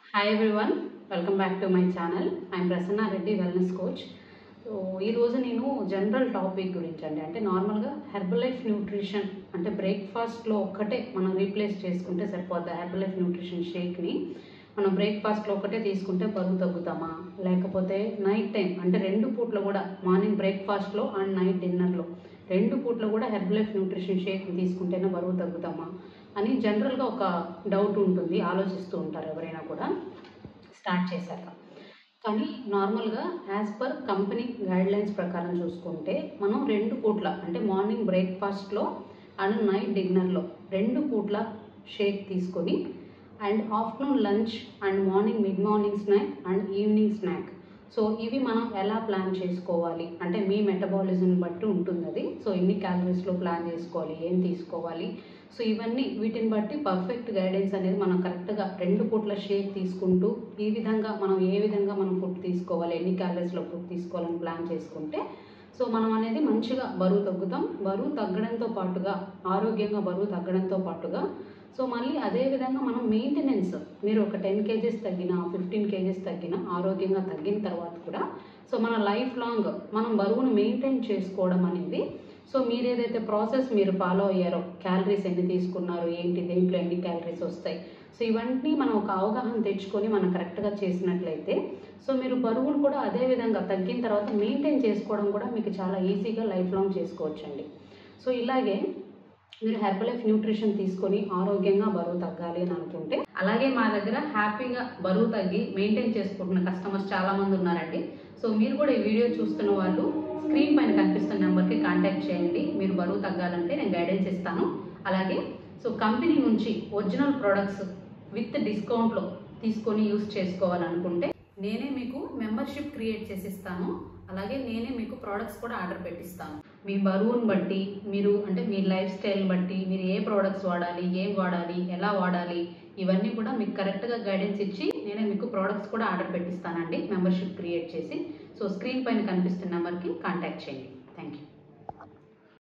Hi everyone, welcome back to my channel. I am Prasanna Reddy Wellness Coach. So ఈరోజు నేను general topic గురించి అంటే నార్మల్గా Herbalife nutrition అంటే బ్రేక్ఫాస్ట్లో ఒక్కటే మనం రీప్లేస్ చేసుకుంటే సరిపోద్ది. హెర్బలైఫ్ న్యూట్రిషన్ షేక్ని మనం బ్రేక్ఫాస్ట్లో ఒక్కటే తీసుకుంటే బరువు తగ్గుతామా, లేకపోతే నైట్ టైం అంటే 2 పూట్ల కూడా మార్నింగ్ బ్రేక్ఫాస్ట్లో అండ్ నైట్ డిన్నర్లో 2 పూట్ల కూడా హెర్బలైఫ్ న్యూట్రిషన్ షేక్ని తీసుకుంటేనే బరువు తగ్గుతామా అని జనరల్గా ఒక డౌట్ ఉంటుంది, ఆలోచిస్తూ ఉంటారు ఎవరైనా కూడా స్టార్ట్ చేశాక. కానీ నార్మల్గా యాజ్ పర్ కంపెనీ గైడ్లైన్స్ ప్రకారం చూసుకుంటే మనం 2 పూట్ల అంటే మార్నింగ్ బ్రేక్ఫాస్ట్లో అండ్ నైట్ డిన్నర్లో 2 పూట్ల షేక్ తీసుకొని and afternoon lunch and morning mid morning snack and evening snack. So ఇవి మనం ఎలా ప్లాన్ చేసుకోవాలి అంటే మీ మెటబాలిజం బట్టి ఉంటుంది అది. సో ఎన్ని క్యాలరీస్లో ప్లాన్ చేసుకోవాలి, ఏం తీసుకోవాలి, సో ఇవన్నీ వీటిని బట్టి పర్ఫెక్ట్ గైడెన్స్ అనేది మనం కరెక్ట్గా 2 పూట్ల షేక్ తీసుకుంటూ ఈ విధంగా మనం ఏ విధంగా మనం ఫుడ్ తీసుకోవాలి, ఎన్ని క్యాలరీస్లో ఫుడ్ తీసుకోవాలని ప్లాన్ చేసుకుంటే సో మనం అనేది మంచిగా బరువు తగ్గుతాం. బరువు తగ్గడంతో పాటుగా ఆరోగ్యంగా బరువు తగ్గడంతో పాటుగా సో మళ్ళీ అదేవిధంగా మనం మెయింటెనెన్స్ మీరు ఒక 10 kgs తగ్గిన 15 kgs తగ్గిన ఆరోగ్యంగా తగ్గిన తర్వాత కూడా సో మన లైఫ్ లాంగ్ మనం బరువును మెయింటైన్ చేసుకోవడం అనేది సో మీరు ఏదైతే ప్రాసెస్ మీరు ఫాలో అయ్యారో క్యాలరీస్ ఎన్ని తీసుకున్నారు, ఏంటి, దేంట్లో ఎన్ని క్యాలరీస్ వస్తాయి, సో ఇవన్నీ మనం ఒక అవగాహన తెచ్చుకొని మనం కరెక్ట్గా చేసినట్లయితే సో మీరు బరువును కూడా అదే విధంగా తగ్గిన తర్వాత మెయింటైన్ చేసుకోవడం కూడా మీకు చాలా ఈజీగా లైఫ్ లాంగ్ చేసుకోవచ్చండి. సో ఇలాగే మీరు హెర్బలైఫ్ న్యూట్రిషన్ తీసుకొని ఆరోగ్యంగా బరువు తగ్గాలి అని అనుకుంటే అలాగే మా దగ్గర హ్యాపీగా బరువు తగ్గి మెయింటైన్ చేసుకుంటున్న కస్టమర్స్ చాలామంది ఉన్నారండి. సో మీరు కూడా ఈ వీడియో చూస్తున్న వాళ్ళు స్క్రీన్ పైన కనిపిస్తున్న నెంబర్కి కాంటాక్ట్ చేయండి. మీరు బరువు తగ్గాలంటే నేను గైడెన్స్ ఇస్తాను. అలాగే సో కంపెనీ నుంచి ఒరిజినల్ ప్రోడక్ట్స్ విత్ డిస్కౌంట్లో తీసుకొని యూస్ చేసుకోవాలనుకుంటే నేనే మీకు మెంబర్షిప్ క్రియేట్ చేసిస్తాను. అలాగే నేనే మీకు ప్రోడక్ట్స్ కూడా ఆర్డర్ పెట్టిస్తాను. మీ బరువును బట్టి మీరు అంటే మీ లైఫ్ స్టైల్ బట్టి మీరు ఏ ప్రోడక్ట్స్ వాడాలి, ఏం వాడాలి, ఎలా వాడాలి, ఇవన్నీ కూడా మీకు కరెక్ట్గా గైడెన్స్ ఇచ్చి నేనే మీకు ప్రోడక్ట్స్ కూడా ఆర్డర్ పెట్టిస్తానండి మెంబర్షిప్ క్రియేట్ చేసి. సో స్క్రీన్ పైన కనిపిస్తున్న నెంబర్కి కాంటాక్ట్ చేయండి. Thank you.